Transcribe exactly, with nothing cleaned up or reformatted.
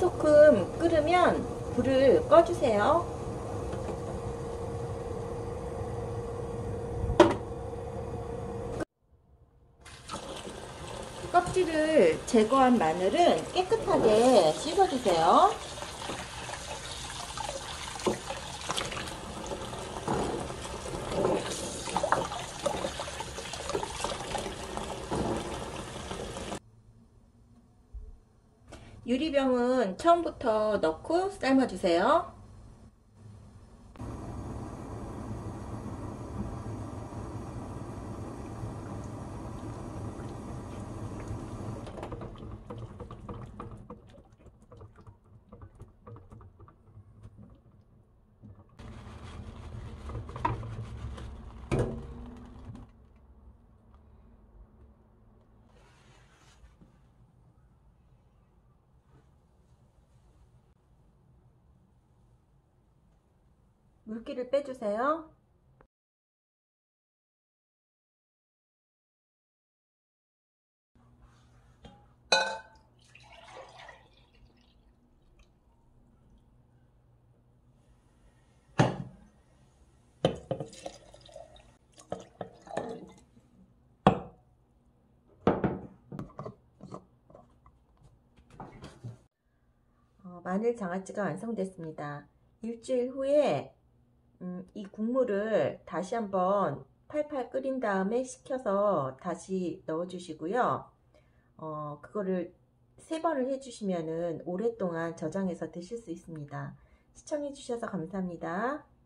소금 끓으면 불을 꺼주세요. 껍질을 제거한 마늘은 깨끗하게 씻어주세요. 유리병은 처음부터 넣고 삶아주세요. 물기를 빼주세요. 어, 마늘 장아찌가 완성됐습니다. 일주일 후에 음, 이 국물을 다시 한번 팔팔 끓인 다음에 식혀서 다시 넣어 주시고요. 어, 그거를 세 번을 해주시면은 오랫동안 저장해서 드실 수 있습니다. 시청해 주셔서 감사합니다.